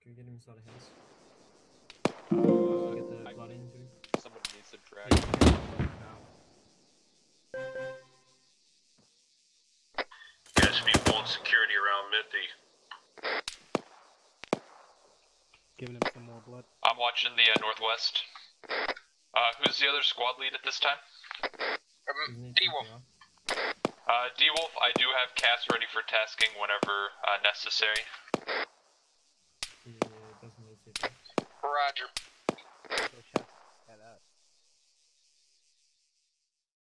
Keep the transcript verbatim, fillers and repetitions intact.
Can we get him inside the house? Uh, Get the I, blood into him. someone needs to drag Yeah, him. You guys should be pulling security around Mythi. Giving him some more blood. I'm watching the uh, northwest. Uh, who's the other squad lead at this time? Um, D-Wolf. Uh, D-Wolf, I do have Cass ready for tasking whenever uh, necessary. Yeah, it doesn't really take much. Roger.